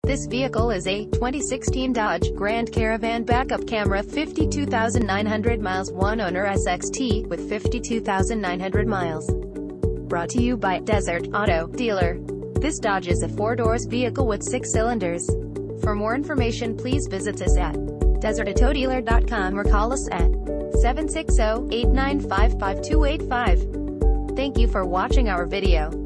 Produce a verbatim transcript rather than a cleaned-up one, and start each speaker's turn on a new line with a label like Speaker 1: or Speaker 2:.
Speaker 1: This vehicle is a twenty sixteen Dodge Grand Caravan backup camera, fifty-two thousand nine hundred miles, one owner S X T, with fifty-two thousand nine hundred miles. Brought to you by Desert Auto Dealer. This Dodge is a four-doors vehicle with six cylinders. For more information, please visit us at desert auto dealer dot com or call us at seven six zero, eight nine five, five two eight five. Thank you for watching our video.